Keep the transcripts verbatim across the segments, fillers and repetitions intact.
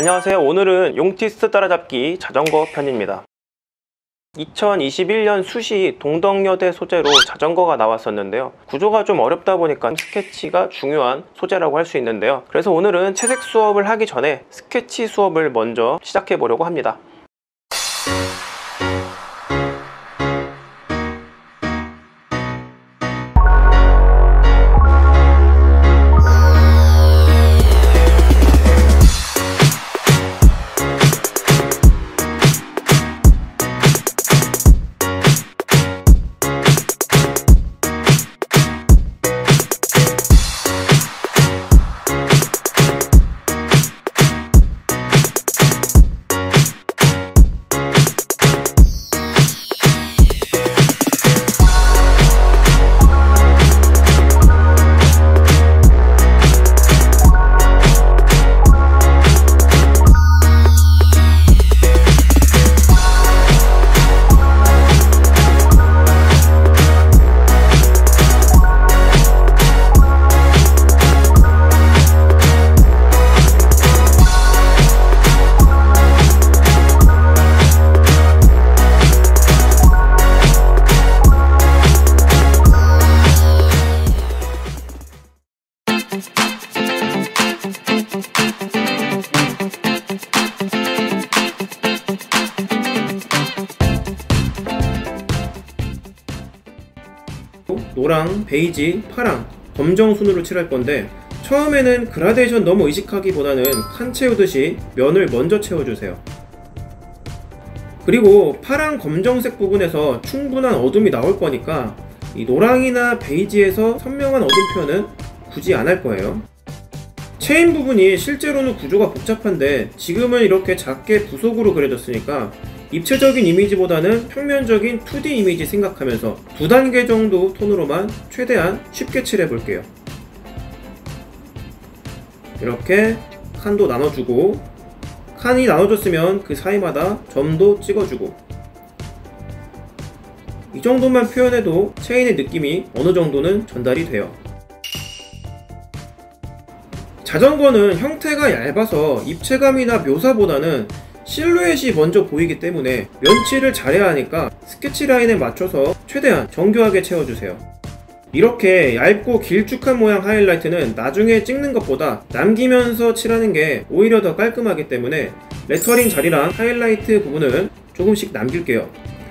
안녕하세요. 오늘은 용티스 따라잡기 자전거 편입니다. 이천이십일 년 수시 동덕여대 소재로 자전거가 나왔었는데요. 구조가 좀 어렵다 보니까 스케치가 중요한 소재라고 할 수 있는데요. 그래서 오늘은 채색 수업을 하기 전에 스케치 수업을 먼저 시작해 보려고 합니다. 노랑, 베이지, 파랑, 검정 순으로 칠할 건데 처음에는 그라데이션 너무 의식하기보다는 칸 채우듯이 면을 먼저 채워주세요. 그리고 파랑, 검정색 부분에서 충분한 어둠이 나올 거니까 이 노랑이나 베이지에서 선명한 어둠 표현은 굳이 안 할 거예요. 체인 부분이 실제로는 구조가 복잡한데 지금은 이렇게 작게 부속으로 그려졌으니까 입체적인 이미지보다는 평면적인 투디 이미지 생각하면서 두 단계 정도 톤으로만 최대한 쉽게 칠해 볼게요. 이렇게 칸도 나눠주고, 칸이 나눠졌으면 그 사이마다 점도 찍어주고, 이 정도만 표현해도 체인의 느낌이 어느 정도는 전달이 돼요. 자전거는 형태가 얇아서 입체감이나 묘사보다는 실루엣이 먼저 보이기 때문에 면칠을 잘해야 하니까 스케치 라인에 맞춰서 최대한 정교하게 채워주세요. 이렇게 얇고 길쭉한 모양 하이라이트는 나중에 찍는 것보다 남기면서 칠하는 게 오히려 더 깔끔하기 때문에 레터링 자리랑 하이라이트 부분은 조금씩 남길게요.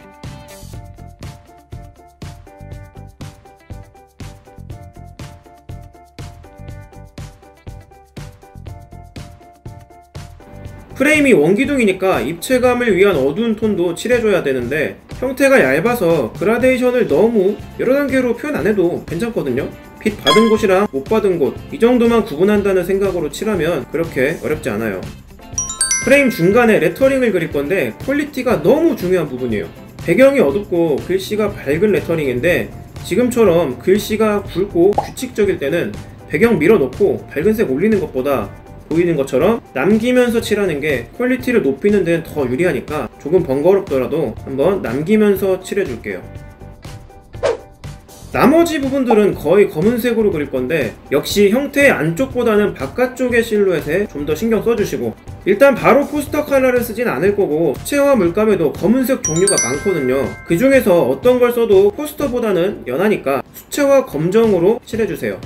프레임이 원기둥이니까 입체감을 위한 어두운 톤도 칠해줘야 되는데 형태가 얇아서 그라데이션을 너무 여러 단계로 표현 안해도 괜찮거든요. 빛 받은 곳이랑 못 받은 곳 이 정도만 구분한다는 생각으로 칠하면 그렇게 어렵지 않아요. 프레임 중간에 레터링을 그릴 건데 퀄리티가 너무 중요한 부분이에요. 배경이 어둡고 글씨가 밝은 레터링인데 지금처럼 글씨가 굵고 규칙적일 때는 배경 밀어놓고 밝은 색 올리는 것보다 보이는 것처럼 남기면서 칠하는 게 퀄리티를 높이는 데는 더 유리하니까 조금 번거롭더라도 한번 남기면서 칠해줄게요. 나머지 부분들은 거의 검은색으로 그릴 건데 역시 형태의 안쪽보다는 바깥쪽의 실루엣에 좀 더 신경 써주시고, 일단 바로 포스터 컬러를 쓰진 않을 거고 수채화 물감에도 검은색 종류가 많거든요. 그 중에서 어떤 걸 써도 포스터보다는 연하니까 수채화 검정으로 칠해주세요.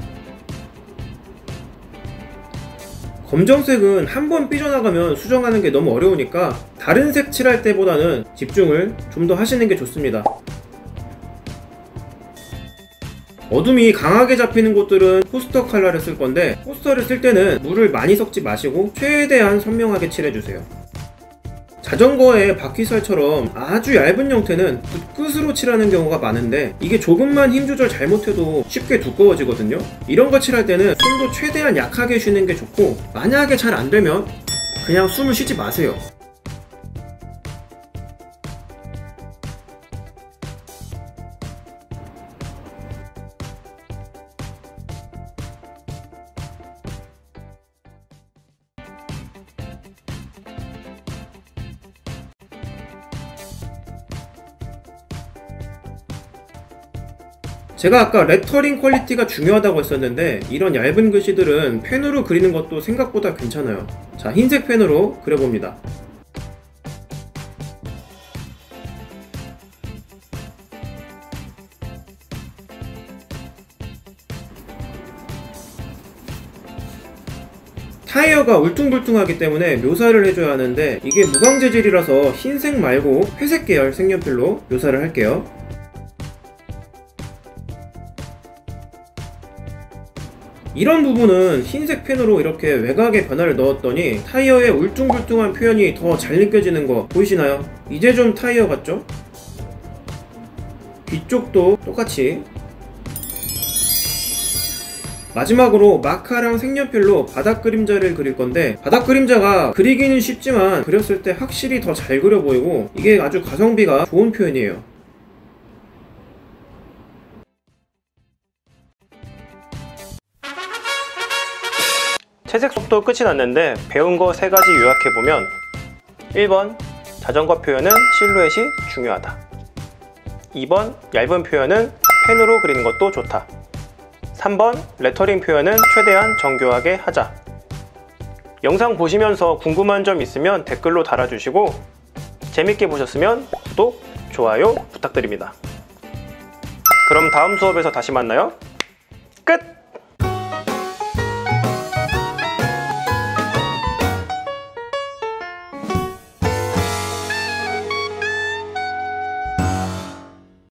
검정색은 한번 삐져나가면 수정하는 게 너무 어려우니까 다른 색 칠할 때보다는 집중을 좀 더 하시는 게 좋습니다. 어둠이 강하게 잡히는 곳들은 포스터 컬러를 쓸 건데 포스터를 쓸 때는 물을 많이 섞지 마시고 최대한 선명하게 칠해주세요. 자전거의 바퀴살처럼 아주 얇은 형태는 붓끝으로 칠하는 경우가 많은데 이게 조금만 힘 조절 잘못해도 쉽게 두꺼워지거든요. 이런 거 칠할 때는 숨도 최대한 약하게 쉬는 게 좋고, 만약에 잘 안되면 그냥 숨을 쉬지 마세요. 제가 아까 레터링 퀄리티가 중요하다고 했었는데 이런 얇은 글씨들은 펜으로 그리는 것도 생각보다 괜찮아요. 자, 흰색 펜으로 그려봅니다. 타이어가 울퉁불퉁하기 때문에 묘사를 해줘야 하는데 이게 무광재질이라서 흰색 말고 회색 계열 색연필로 묘사를 할게요. 이런 부분은 흰색 펜으로 이렇게 외곽에 변화를 넣었더니 타이어의 울퉁불퉁한 표현이 더 잘 느껴지는 거 보이시나요? 이제 좀 타이어 같죠? 뒤쪽도 똑같이. 마지막으로 마카랑 색연필로 바닥 그림자를 그릴 건데 바닥 그림자가 그리기는 쉽지만 그렸을 때 확실히 더 잘 그려 보이고 이게 아주 가성비가 좋은 표현이에요. 채색 수업도 끝이 났는데 배운 거 세 가지 요약해보면 일 번 자전거 표현은 실루엣이 중요하다. 이 번 얇은 표현은 펜으로 그리는 것도 좋다. 삼 번 레터링 표현은 최대한 정교하게 하자. 영상 보시면서 궁금한 점 있으면 댓글로 달아주시고 재밌게 보셨으면 구독, 좋아요 부탁드립니다. 그럼 다음 수업에서 다시 만나요. 끝!